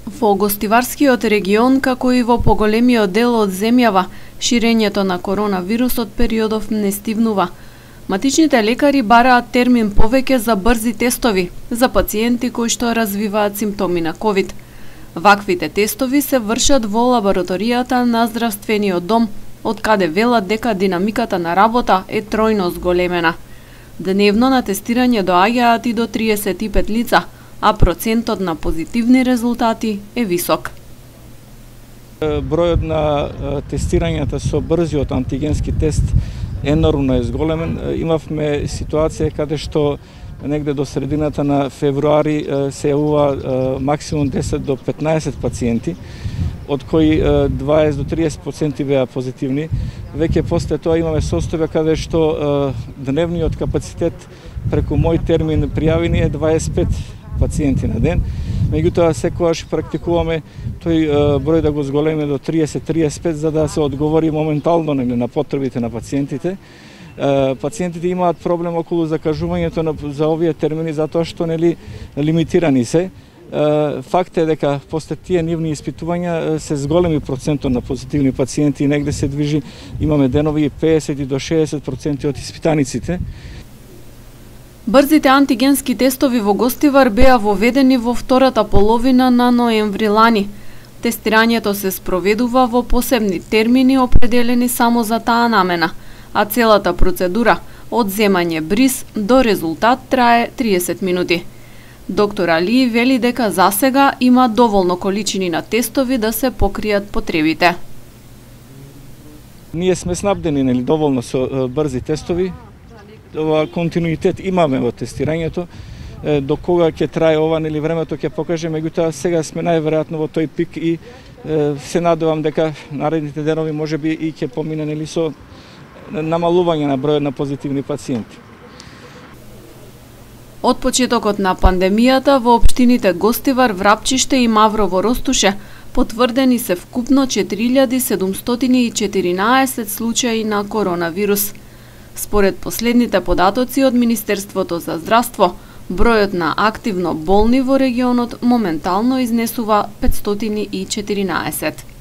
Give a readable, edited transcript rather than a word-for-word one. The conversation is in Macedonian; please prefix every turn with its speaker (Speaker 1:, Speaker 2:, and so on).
Speaker 1: Во гостиварскиот регион, како и во поголемиот дел од земјава, ширењето на коронавирусот периодов не стивнува. Матичните лекари бараат термин повеќе за брзи тестови за пациенти кои што развиваат симптоми на ковид. Ваквите тестови се вршат во лабораторијата на здравствениот дом, од каде велат дека динамиката на работа е тројно зголемена. Дневно на тестирање доаѓаат и до 35 лица, а процентот на позитивни резултати е висок.
Speaker 2: Бројот на тестирањата со брзиот антигенски тест енормно е зголемен. Имавме ситуација каде што негде до средината на февруари се јавува максимум 10 до 15 пациенти, од кои 20 до 30% беа позитивни. Веќе после тоа имаме состојба каде што дневниот капацитет преку мој термин пријавени е 25 пациенти на ден. Меѓутоа секогаш практикуваме тој број да го зголеме до 30-35 за да се одговори моментално на потребите на пациентите. Пациентите имаат проблем околу закажувањето за овие термини затоа што лимитирани се. Факт е дека после тие нивни испитувања се зголеми процентот на позитивни пациенти и негде се движи, имаме денови 50 до 60% од испитаниците.
Speaker 1: Брзите антигенски тестови во Гостивар беа воведени во втората половина на ноември лани. Тестирањето се спроведува во посебни термини определени само за таа намена, а целата процедура од земање бриз до резултат трае 30 минути. Доктор Али вели дека засега има доволно количини на тестови да се покријат потребите.
Speaker 2: Ние сме снабдени доволно со брзи тестови. Ова континуитет имаме во тестирањето. До кога ќе трае ова времето ќе покаже, меѓутоа сега сме најверојатно во тој пик и се надевам дека наредните денови можеби и ќе помине со намалување на бројот на позитивни пациенти.
Speaker 1: Од почетокот на пандемијата во општините Гостивар, Врапчиште и Маврово Ростуше потврдени се вкупно 4714 случаи на коронавирус. Според последните податоци од Министерството за здравство, бројот на активно болни во регионот моментално изнесува 514.